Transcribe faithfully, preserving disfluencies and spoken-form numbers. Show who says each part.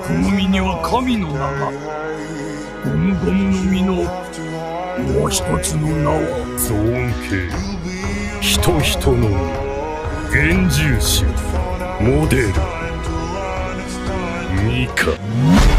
Speaker 1: この実には神の名が、ゴムゴムの実のもう一つの名は
Speaker 2: 造形。人人の実、幻獣種、モデル、ミカ。